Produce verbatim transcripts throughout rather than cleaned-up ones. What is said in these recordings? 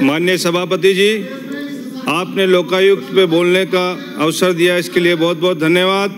माननीय सभापति जी, आपने लोकायुक्त पे बोलने का अवसर दिया, इसके लिए बहुत बहुत धन्यवाद।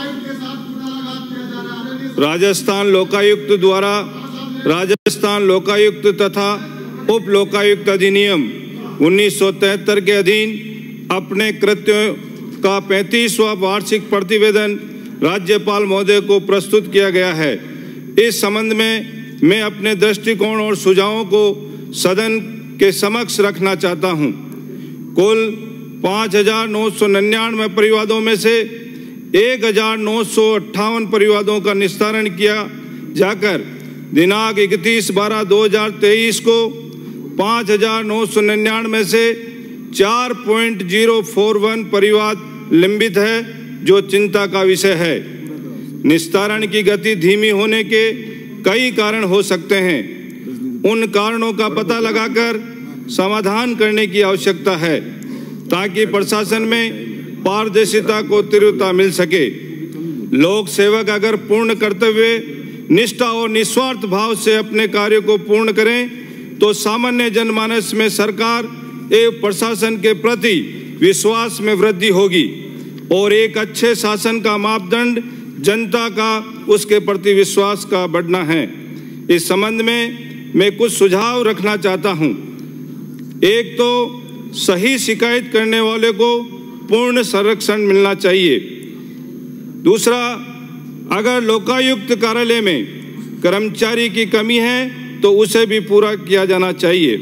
राजस्थान लोकायुक्त द्वारा राजस्थान लोकायुक्त तथा उप लोकायुक्त अधिनियम उन्नीस सौ तिहत्तर के अधीन अपने कृत्यों का पैंतीसवां वार्षिक प्रतिवेदन राज्यपाल महोदय को प्रस्तुत किया गया है। इस संबंध में मैं अपने दृष्टिकोण और सुझावों को सदन के समक्ष रखना चाहता हूं। कुल पाँच हजार नौ सौ निन्यानवे परिवादों में से एक हजार नौ सौ अट्ठावन परिवादों का निस्तारण किया जाकर दिनांक इकतीस बारह दो हजार तेईस को पाँच हजार नौ सौ निन्यानवे से चार पॉइंट जीरो फोर वन परिवाद लंबित है, जो चिंता का विषय है। निस्तारण की गति धीमी होने के कई कारण हो सकते हैं। उन कारणों का पता लगाकर समाधान करने की आवश्यकता है ताकि प्रशासन में पारदर्शिता को तीव्रता मिल सके। लोक सेवक अगर पूर्ण कर्तव्य निष्ठा और निस्वार्थ भाव से अपने कार्य को पूर्ण करें तो सामान्य जनमानस में सरकार एवं प्रशासन के प्रति विश्वास में वृद्धि होगी और एक अच्छे शासन का मापदंड जनता का उसके प्रति विश्वास का बढ़ना है। इस संबंध में मैं कुछ सुझाव रखना चाहता हूं। एक तो सही शिकायत करने वाले को पूर्ण संरक्षण मिलना चाहिए। दूसरा, अगर लोकायुक्त कार्यालय में कर्मचारी की कमी है तो उसे भी पूरा किया जाना चाहिए।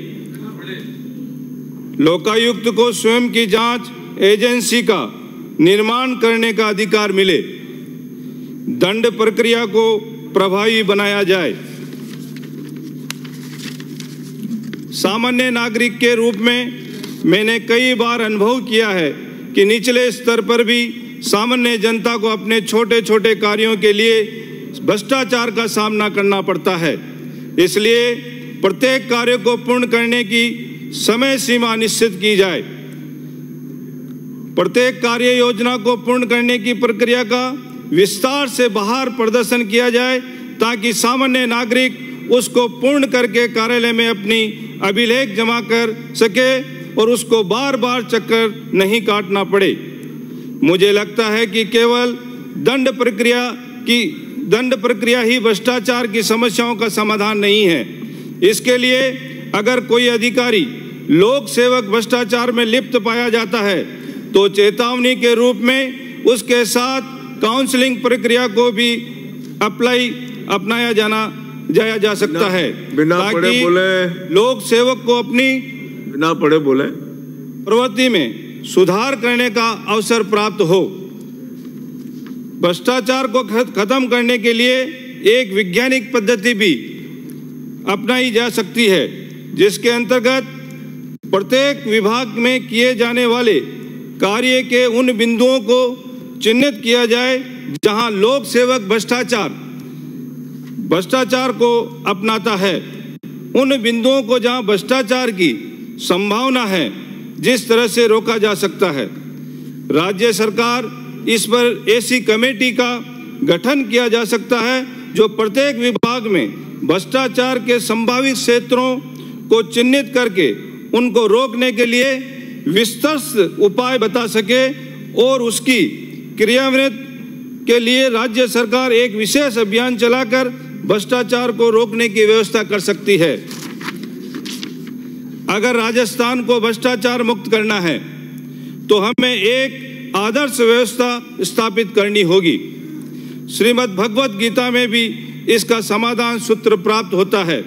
लोकायुक्त को स्वयं की जांच एजेंसी का निर्माण करने का अधिकार मिले। दंड प्रक्रिया को प्रभावी बनाया जाए। सामान्य नागरिक के रूप में मैंने कई बार अनुभव किया है कि निचले स्तर पर भी सामान्य जनता को अपने छोटे छोटे कार्यों के लिए भ्रष्टाचार का सामना करना पड़ता है। इसलिए प्रत्येक कार्य को पूर्ण करने की समय सीमा निश्चित की जाए। प्रत्येक कार्य योजना को पूर्ण करने की प्रक्रिया का विस्तार से बाहर प्रदर्शन किया जाए ताकि सामान्य नागरिक उसको पूर्ण करके कार्यालय में अपनी अभिलेख जमा कर सके और उसको बार बार चक्कर नहीं काटना पड़े। मुझे लगता है कि केवल दंड प्रक्रिया की दंड प्रक्रिया ही भ्रष्टाचार की समस्याओं का समाधान नहीं है। इसके लिए अगर कोई अधिकारी लोक सेवक भ्रष्टाचार में लिप्त पाया जाता है तो चेतावनी के रूप में उसके साथ काउंसलिंग प्रक्रिया को भी अप्लाई अपनाया जाना जाया जा सकता है, बिना पढ़े बोले लोक सेवक को अपनी बिना पढ़े बोले प्रवृत्ति में सुधार करने का अवसर प्राप्त हो। भ्रष्टाचार को खत्म करने के लिए एक वैज्ञानिक पद्धति भी अपनाई जा सकती है, जिसके अंतर्गत प्रत्येक विभाग में किए जाने वाले कार्य के उन बिंदुओं को चिन्हित किया जाए जहां लोक सेवक भ्रष्टाचार भ्रष्टाचार को अपनाता है। उन बिंदुओं को जहां भ्रष्टाचार की संभावना है जिस तरह से रोका जा सकता है। राज्य सरकार इस पर ऐसी कमेटी का गठन किया जा सकता है जो प्रत्येक विभाग में भ्रष्टाचार के संभावित क्षेत्रों को चिन्हित करके उनको रोकने के लिए विस्तृत उपाय बता सके और उसकी क्रियान्वित के लिए राज्य सरकार एक विशेष अभियान चलाकर भ्रष्टाचार को रोकने की व्यवस्था कर सकती है। अगर राजस्थान को भ्रष्टाचार मुक्त करना है तो हमें एक आदर्श व्यवस्था स्थापित करनी होगी। श्रीमद् भगवत गीता में भी इसका समाधान सूत्र प्राप्त होता है।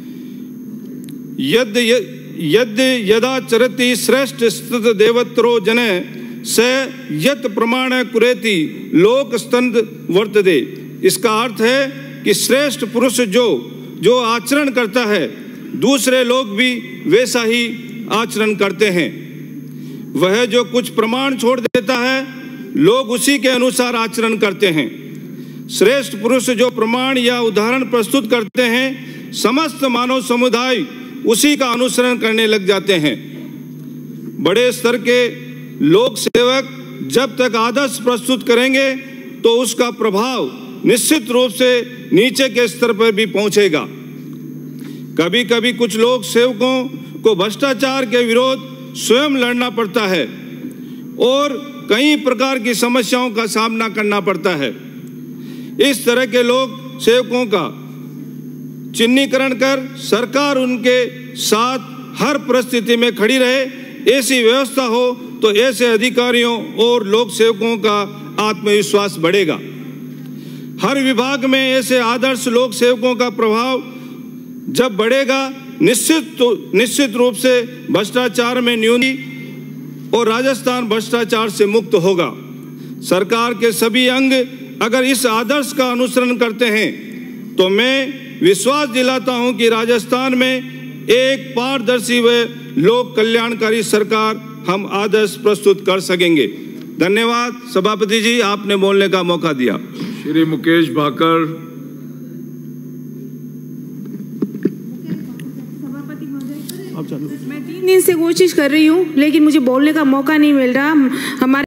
यद यद यदा चरति श्रेष्ठ स्थित देवत्रो जने स यत प्रमाण कुरेति लोक स्तंद वर्तते। इसका अर्थ है कि श्रेष्ठ पुरुष जो जो आचरण करता है दूसरे लोग भी वैसा ही आचरण करते हैं। वह जो कुछ प्रमाण छोड़ देता है लोग उसी के अनुसार आचरण करते हैं। श्रेष्ठ पुरुष जो प्रमाण या उदाहरण प्रस्तुत करते हैं समस्त मानव समुदाय उसी का अनुसरण करने लग जाते हैं। बड़े स्तर के लोक सेवक जब तक आदर्श प्रस्तुत करेंगे तो उसका प्रभाव निश्चित रूप से नीचे के स्तर पर भी पहुंचेगा। कभी कभी कुछ लोक सेवकों को भ्रष्टाचार के विरोध स्वयं लड़ना पड़ता है और कई प्रकार की समस्याओं का सामना करना पड़ता है। इस तरह के लोग सेवकों का चिन्हीकरण कर सरकार उनके साथ हर परिस्थिति में खड़ी रहे, ऐसी व्यवस्था हो तो ऐसे अधिकारियों और लोक सेवकों का आत्मविश्वास बढ़ेगा। हर विभाग में ऐसे आदर्श लोक सेवकों का प्रभाव जब बढ़ेगा, निश्चित निश्चित रूप से भ्रष्टाचार में न्यूनी और राजस्थान भ्रष्टाचार से मुक्त होगा। सरकार के सभी अंग अगर इस आदर्श का अनुसरण करते हैं तो मैं विश्वास दिलाता हूं कि राजस्थान में एक पारदर्शी व लोक कल्याणकारी सरकार हम आदर्श प्रस्तुत कर सकेंगे। धन्यवाद। सभापति जी, आपने बोलने का मौका दिया। श्री मुकेश भाकर। मैं तीन दिन से कोशिश कर रही हूँ लेकिन मुझे बोलने का मौका नहीं मिल रहा। हमारे